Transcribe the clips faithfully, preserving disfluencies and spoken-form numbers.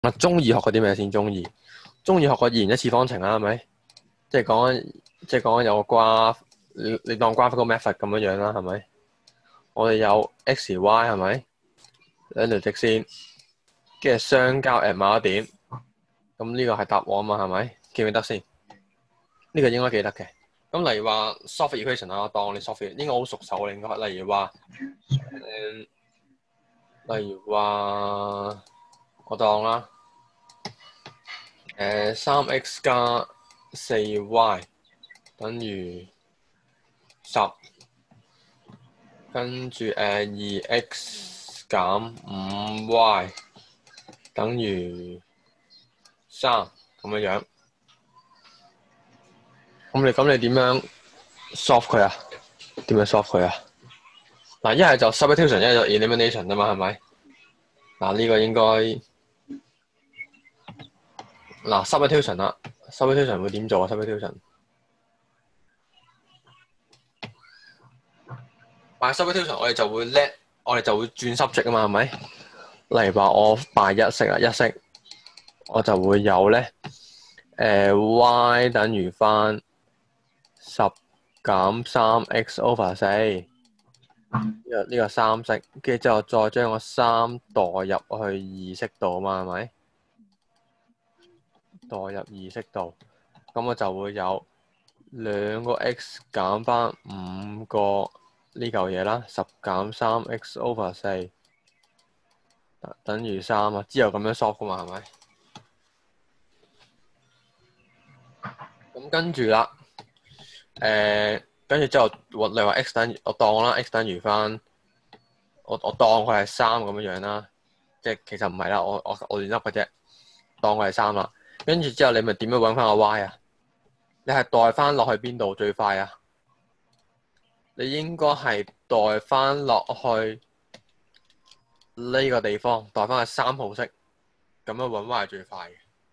啊，中二學嗰啲咩先？中二，中二學個二元一次方程啦，係咪？即係講緊，即係講緊有個 graph，你你當 graphical method 咁樣樣啦，係咪？我哋有 x、y 係咪？兩條直線，跟住相交 at 某一點，咁呢個係答案嘛，係咪？記唔記得先？呢個應該記得嘅。咁例如話 solve equation 啊，我當你 solve， 應該好熟手，應該。例如話，誒，例如話，我當啦，誒三 x 加四 y 等於十，跟住誒二 x 減五 y 等於三咁樣樣。咁你咁你點樣 solve 佢啊？點樣 solve 佢啊？嗱，一係就 substitution，一係就 elimination 啊嘛，係咪？嗱，呢個應該嗱 substitution 啦 ，substitution 會點做啊 ？substitution， 擺 substitution 我哋就會叻，我哋就會轉 subject 啊嘛，係咪？例如話我擺一式啊，一式我就會有咧，誒、呃、y 等於翻十減三 x over 四，呢個呢個三式，跟住之後再將個三代入去二式度啊嘛，係咪？代入二式度，咁我就會有兩個 x 減翻五個呢嚿嘢啦，十減三 x over 四等於三啊，之後咁樣 solve 噶嘛，係咪？咁跟住啦，誒、呃，跟住之後，你話 x 等於我當啦 ，x 等於翻，我我當佢係三咁樣樣啦，即係其實唔係啦，我我我亂噏嘅啫，當佢係三啦。跟住之後，你咪點樣揾翻個 y 啊？你係代翻落去邊度最快啊？你應該係代翻落去呢個地方，代翻去三號式，咁樣揾 y 係最快嘅，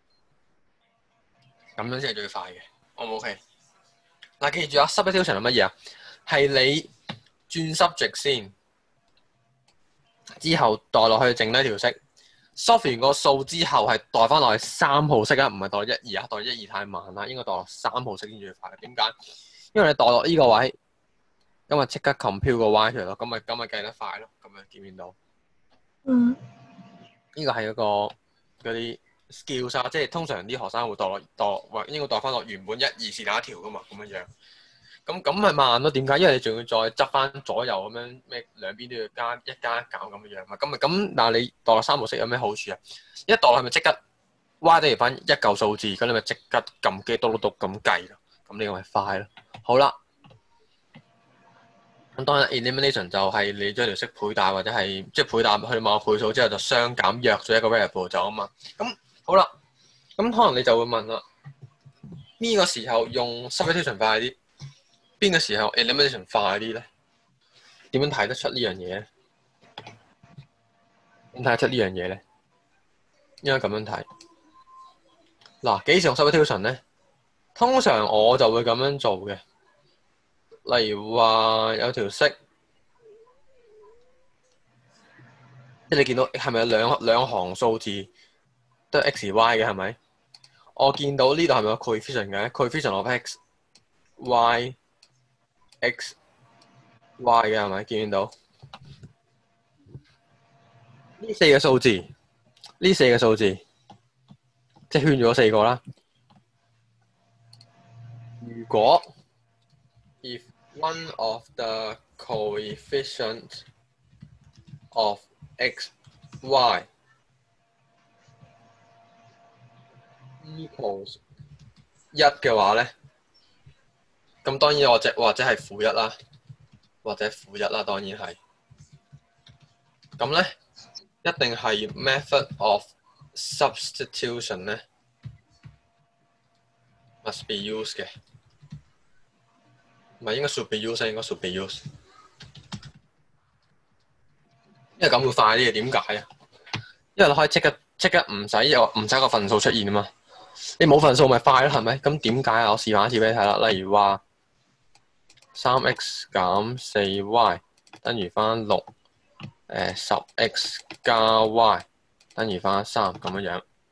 咁樣先係最快嘅。O 唔 OK？嗱，記住啊 substitution 係乜嘢啊？係你轉 subject 先，之後代落去剩呢條式。solve 完個數之後係代翻落去三號式啊，唔係代一二啊，代一二太慢啦，應該代落三號式先最快。點解？因為你代落呢個位，咁咪即刻 compute 個 y 出嚟咯，咁咪咁咪計得快咯，咁樣見唔見到？嗯。呢個係一個嗰啲 skills 啊，即係通常啲學生會代落代或應該代翻落原本一二是哪一條噶嘛，咁樣樣。咁咁咪慢咯？點解？因為你仲要再執翻左右咁樣，咩兩邊都要加一加一減咁樣樣嘛。咁咪咁，但係你代落三號式有咩好處啊？一代落係咪即刻 y 等於翻一嚿數字，咁你咪即刻撳機篤篤篤咁計咯。咁呢個咪快咯。好啦，咁當然 elimination 就係你將條式倍大或者係即係倍大去某個倍數之後就相減約咗一個 variable 就啊嘛。咁好啦，咁可能你就會問啦，呢個時候用 substitution 快啲？邊個時候 elimination 快啲咧？點樣睇得出呢樣嘢咧？點睇得出呢樣嘢咧？應該咁樣睇。嗱，幾時用 substitution 咧？通常我就會咁樣做嘅。例如話有條式，即係你見到係咪有兩兩行數字都係 x y 嘅係咪？我見到呢度係咪有 coefficient 嘅 ？coefficient of x y x y 嘅係咪？見唔見到呢四個數字？呢四個數字即係圈咗四個啦。如果 if one of the coefficient of x y equals 一嘅話咧，咁當然或者或者係負一啦，或者負一啦，當然係。咁咧一定係 method of substitution 咧 must be used 嘅，唔係應該 should be used， 應該 should be used， 因為咁會快啲嘅。點解啊？因為你可以即刻即刻唔使有唔使個分數出現啊嘛。你冇分數咪快咯，係咪？咁點解啊？我示範一次俾你睇啦。例如話三 x 減四 y 等於翻六，誒十 x 加 y 等於翻三咁樣樣。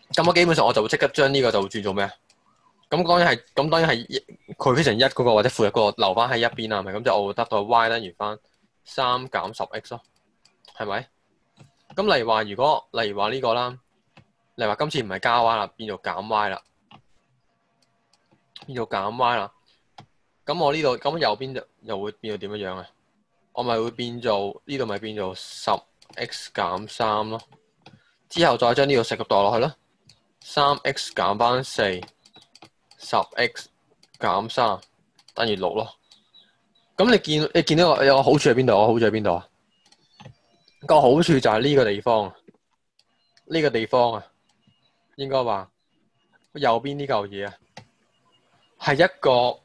咁我基本上我就會即刻將呢個就會轉做咩啊？咁當然係，咁當然係佢非常一嗰個或者負一嗰個留翻喺一邊啦，係咪？咁就我會得到 y 等於翻三減十 x 咯，係咪？咁例如話，如果例如話呢個啦，例如話今次唔係加 y 啦，變做減 y 啦，變做減 y 啦。咁我呢度咁右邊就又會變做點樣樣啊？我咪會變做呢度咪變做十 x 減三咯，之後再將呢度食個代落去咯，三 x 減翻四，十 x 減三等於六咯。咁你見你見到有個好處喺邊度？我好處喺邊度啊？個好處就係呢個地方，呢個地方啊，應該話右邊呢嚿嘢啊，係一個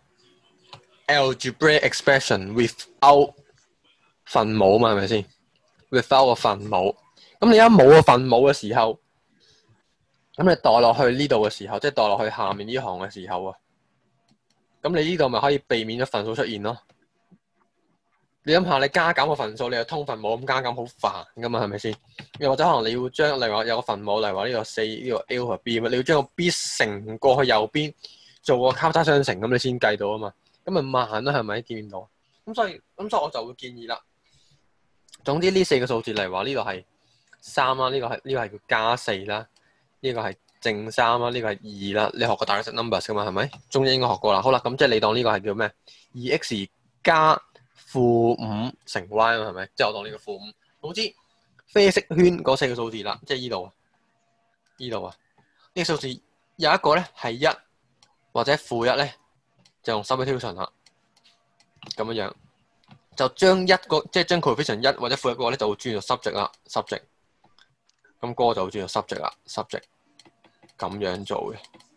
algebraic expression without 分母嘛，係咪先 ？without 個分母，咁你一冇個分母嘅時候，咁你代落去呢度嘅時候，即係代落去下面呢行嘅時候啊，咁你呢度咪可以避免咗分數出現咯。你諗下，你加減個分數，你又通分母咁加減好煩噶嘛，係咪先？又或者可能你要將，例如話有個分母，例如話呢個四，呢個 A 同 B 咁，你要將個 B 乘過去右邊，做個交叉相乘，咁你先計到啊嘛。咁咪慢咯，係咪？見唔見到？咁所以，咁所以我就會建議啦。總之呢四個數字，例如話呢個係三啦，呢個係呢個係叫加四啦，呢個係正三啦，呢個係二啦。你學過 direct numbers 噶嘛？係咪？中英應該學過啦。好啦，咁即係你當呢個係叫咩？二 x 加負五乘 y 啊，係咪？即係我當呢個負五。總之啡色圈嗰四個數字啦，即係呢度啊，呢度啊，呢個數字有一個咧係一或者負一咧，就用 Simultaneous 啦，咁樣樣就將一個即係將 coefficient 一或者負一個咧就會轉做 subject 啦，subject。咁嗰個就會轉做 subject 啦，subject 咁樣做嘅。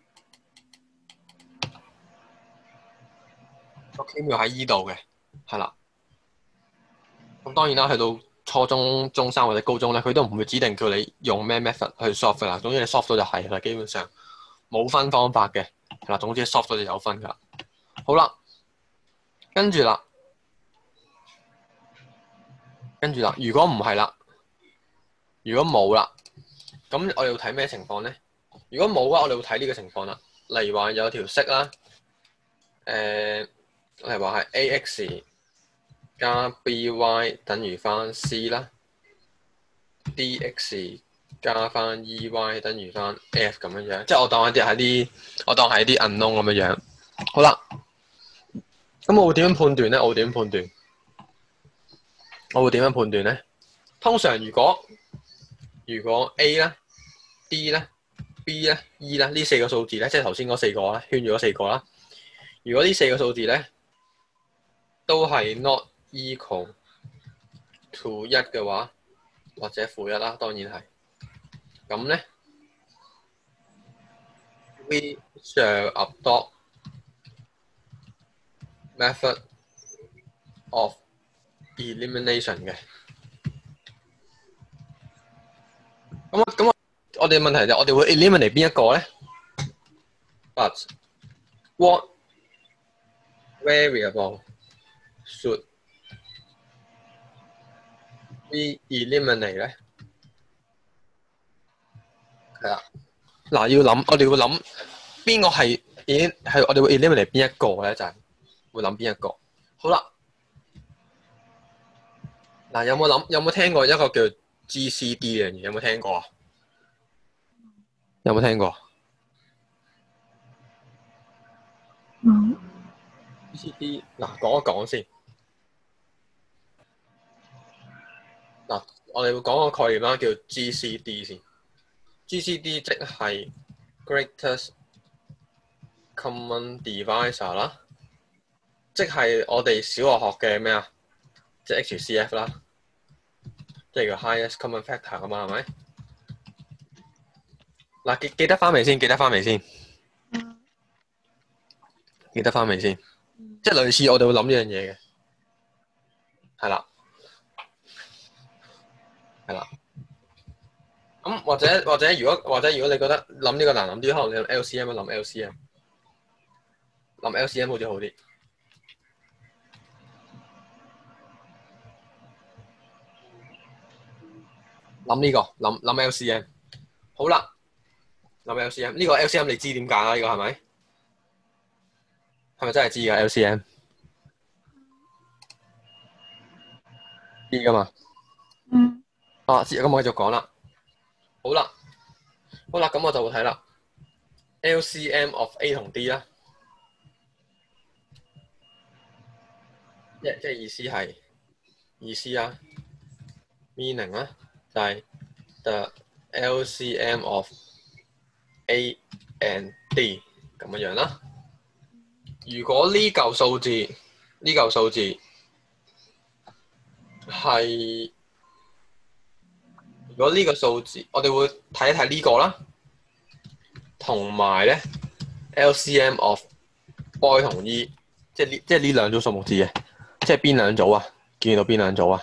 個 K 要喺依度嘅，係啦。咁當然啦，去到初中、中三或者高中咧，佢都唔會指定叫你用咩 method 去 solve 噶啦。總之你 solve 到就係啦，基本上冇分方法嘅，係啦。總之 solve 到就有分噶啦。好啦，跟住啦，跟住啦，如果唔係啦，如果冇啦，咁我哋要睇咩情況咧？如果冇嘅話，我哋會睇呢個情況啦。例如話有條式啦，誒、呃，例如話係 ax 加 by 等於翻 c 啦 ，dx 加翻 ey 等於翻 f 咁樣樣，即係我當一啲係啲，我當係啲 unknown 咁樣樣。好啦，咁我會點樣判斷咧？我會點樣判斷？我會點樣判斷咧？通常如果如果 A 啦、D 啦、B 啦、E 啦呢四個數字咧，即係頭先嗰四個啦，圈住嗰四個啦。如果呢四個數字咧都係 not equal to 一嘅話，或者負一啦，當然係。咁咧 ，we shall adopt method of elimination 嘅。咁咁我哋問題就我哋會 eliminate 邊一個咧 ？But what variable should we eliminate 咧？係啦，嗱要諗，我哋會諗邊個係已經係我哋會 eliminate 邊一個咧？就係、是、會諗邊一個。好啦，嗱有冇諗有冇聽過一個叫 G C D 嘅嘢？有冇聽過啊？有冇聽過？ 冇。 G C D 嗱講一講先。嗱，我哋會講個概念啦，叫 G C D 先。G C D 即係 Greatest Common Divisor 啦，即係我哋小學學嘅咩啊？即係 H C F 啦，即係叫 Highest Common Factor 啊嘛，係咪？嗱，記記得翻未先？記得翻未先？記得翻未先？即係類似我哋會諗呢樣嘢嘅，係啦，係啦。咁或者或者如果或者如果你覺得諗呢個難諗啲，可能你諗 L C M 啊，諗 L C M， 諗 L C M 好似好啲。諗呢個諗諗 L C M， 好啦。 諗 L C M 呢個 L C M 你知點解啦？呢、這個係咪？係咪真係知㗎 L C M？ 知㗎嘛？ 嗯啊，知咁我繼續講啦。好啦，好啦，咁我就會睇啦。L C M of A 同 D 啦，即即係意思係意思啊 ，meaning 啦，就係 the L C M of A and D 咁樣樣啦。如果呢嚿數字呢嚿數字係，如果呢個數字，我哋會睇一睇呢個啦，同埋咧 L C M of boy 同 E， 即係呢即係呢兩組數目字嘅，即係邊兩組啊？見到邊兩組啊？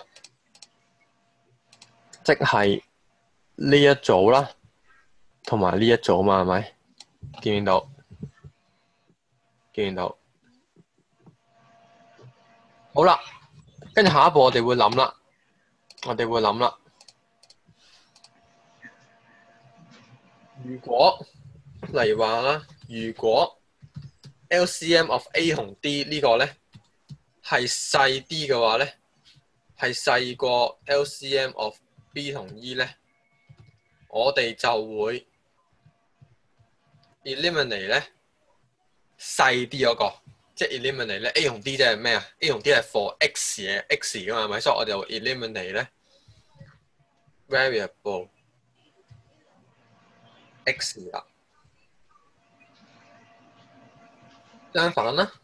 即係呢一組啦，同埋呢一組嘛，係咪？見唔見到？見唔見到？好啦，跟住下一步我哋會諗啦，我哋會諗啦。如果例如話啦，如果 L C M of A 同 D 呢個咧係細啲嘅話咧，係細過 L C M of B 同 E 咧，我哋就會 eliminate 咧細啲嗰個，即係 eliminate 咧 A 同 D 即係咩啊 ？A 同 D 係 for X 嘅 X 噶嘛，係咪？所以我哋就 eliminate 咧 variable X 啦。相反啦，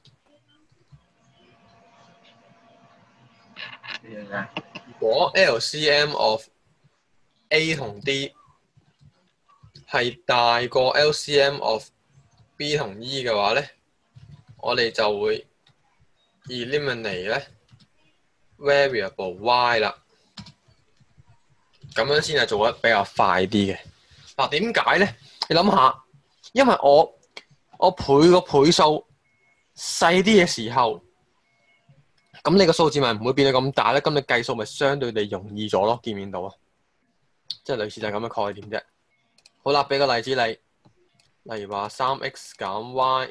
如果 L C M of A 同 D 係大過 L C M of B 同 E 嘅話咧，我哋就會 eliminate 咧 variable Y 啦。咁樣先係做得比較快啲嘅。嗱，點解咧？你諗下，因為我我倍個倍數細啲嘅時候，咁你個數字咪唔會變到咁大咧？咁你計數咪相對地容易咗咯？見唔見到啊？即係類似就係咁嘅概念啫。好啦，俾個例子你，例如話三 x 減 y，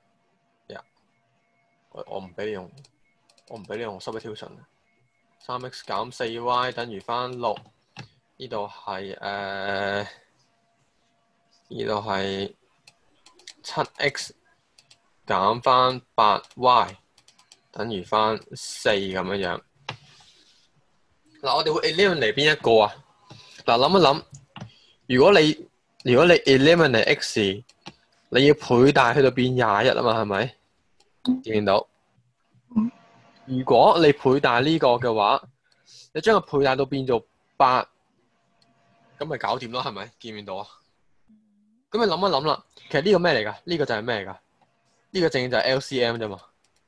我我唔俾你用，我唔俾你用 substitution。三 x 減四 y 等於翻六，呢度係誒，呢度係七 x 減翻八 y 等於翻四咁樣樣。嗱，我哋會 eliminate 邊一個啊？嗱，諗一諗，如果你如果你 eliminate x， 你要倍大去到變廿一啊嘛，係咪？見唔見到？如果你倍大呢個嘅話，你將佢倍大到變做八，咁咪搞掂咯，係咪？見唔見到啊？咁你諗一諗啦，其實呢個咩嚟㗎？呢、這個就係咩嚟㗎？呢、這個正正就係 L C M 啫嘛，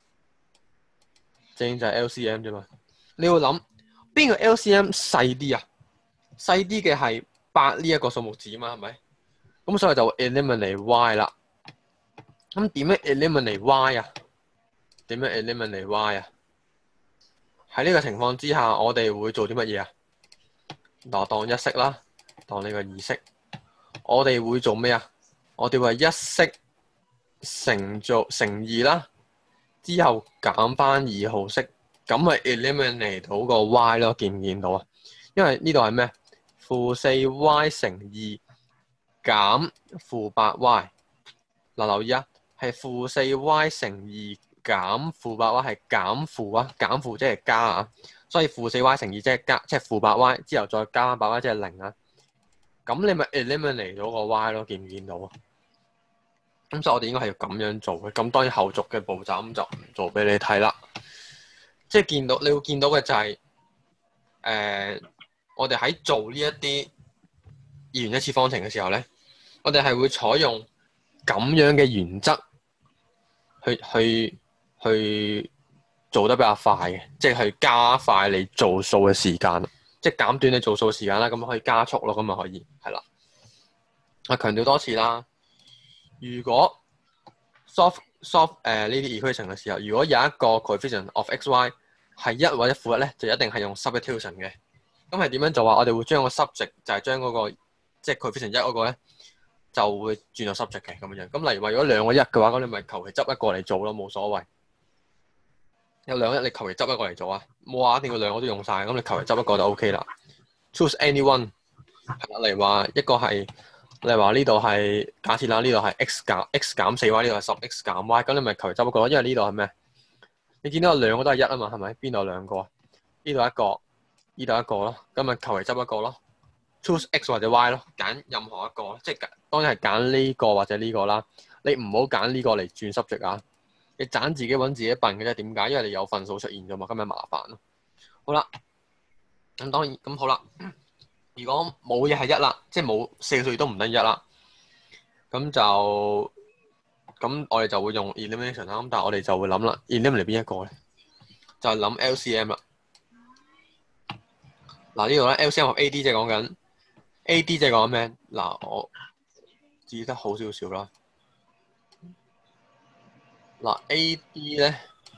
正正就係 L C M 啫嘛。你要諗邊個 L C M 細啲啊？細啲嘅係八呢一個數目字啊嘛，係咪？咁所以就 eliminate y 啦。咁點樣 eliminate y 啊？點樣 eliminate y 啊？喺呢個情況之下，我哋會做啲乜嘢啊？嗱，當一式啦，當呢個二式，我哋會做咩啊？我哋話一式乘做乘二啦，之後減翻二號式，咁咪 eliminate 到個 y 咯？見唔見到啊？因為呢度係咩？負四 y 乘二減負八 y。嗱，留意啊，係負四 y 乘二減負八 y 係減負啊，減負即係加啊，所以負四 y 乘二即係加，即係負八 y 之後再加翻八 y 即係零啊。咁你咪 eliminate 咗個 y 咯，見唔見到啊？咁所以我哋應該係要咁樣做嘅。咁當然後續嘅步驟咁就唔做俾你睇啦。即係見到你會見到嘅就係、是、誒、呃，我哋喺做呢一啲二元一次方程嘅時候咧，我哋係會採用咁樣嘅原則去去去做得比較快嘅，即係去加快你做數嘅時間，即係減短你做數嘅時間啦。咁可以加速咯，咁咪可以係啦。我強調多次啦，如果 solve solve 誒呢啲 equation 嘅時候，如果有一個 coefficient of x y 係一或者負一咧，就一定係用 substitution 嘅。咁係點樣做啊？我哋會將個 subject 就係將嗰個即係 coefficient 一嗰個咧， 就會轉咗 subject 嘅咁樣。咁例如話，如果兩個一嘅話，咁你咪求其執一個嚟做咯，冇所謂。有兩個一，你求其執一個嚟做啊，冇話一定要兩個都用晒。咁你求其執一個就 OK 啦。Choose anyone 係啦，例如話一個係，例如話呢度係假設啦，呢度係 x 減 x 減四 y， 呢度係十 x 減 y， 咁你咪求其執一個咯，因為呢度係咩？你見到有兩個都係一啊嘛，係咪？邊度有兩個？呢度一個，呢度一個咯，咁咪求其執一個咯。Choose x 或者 y 咯，揀任何一個，即係當然係揀呢個或者呢個啦。你唔好揀呢個嚟轉 subject 啊！你揀自己揾自己笨嘅啫。點解？因為你有分數出現咗嘛，咁咪麻煩咯。好啦，咁當然咁好啦。如果冇嘢係一啦，即係冇四個數字都唔等於一啦，咁就咁我哋就會用 elimination 啦。咁但係我哋就會諗啦 ，eliminate 邊一個咧？就係諗 L C M 啦。嗱呢度咧 ，L C M 和 A D 即係講緊 A D 即係講咩？嗱我記得好少少啦。嗱 A D 咧，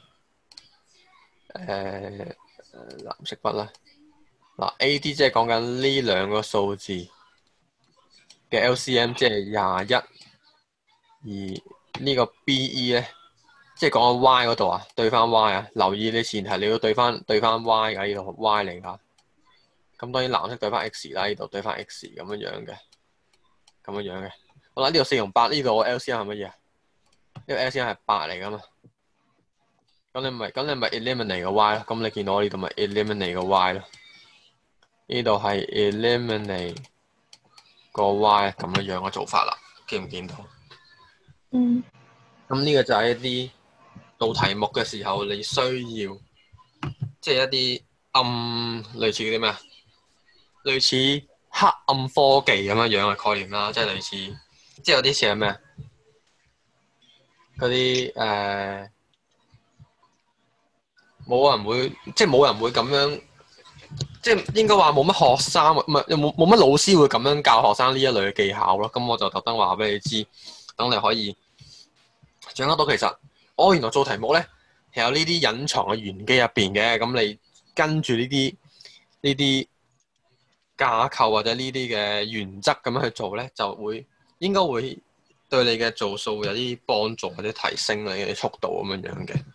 誒、呃、藍色筆啦。嗱 A D 即係講緊呢兩個數字嘅 L C M， 即係廿一，而呢個 B E 咧，即係講緊 Y 嗰度啊，對翻 Y 啊，留意你前提你要對翻對翻 Y 㗎，呢度 Y 嚟㗎。咁當然藍色對翻 X 啦，呢度對翻 X 咁樣樣嘅，咁樣樣嘅。好啦，呢度四同八，呢度 L C M 係乜嘢啊？呢個 L C M 係八嚟㗎嘛。咁你咪咁你咪 eliminate 個 Y 咯。咁你見到我呢度咪 eliminate 個 Y 咯。呢度係 eliminate 個 Y 咁樣樣嘅做法啦，見唔見到？ 嗯。 咁呢個就係一啲做題目嘅時候你需要，即係一啲暗類似啲咩啊？類似黑暗科技咁樣樣嘅概念啦，即係類似，即係有啲似係咩啊？嗰啲誒冇人會，即係冇人會咁樣。即係應該話冇乜學生，唔係冇冇乜老師會咁樣教學生呢一類嘅技巧咯。咁我就特登話俾你知，等你可以掌握到其實，哦原來做題目咧係有呢啲隱藏嘅玄機入邊嘅。咁你跟住呢啲呢啲架構或者呢啲嘅原則咁樣去做咧，就會應該會對你嘅做數有啲幫助或者提升你嘅速度咁樣樣嘅。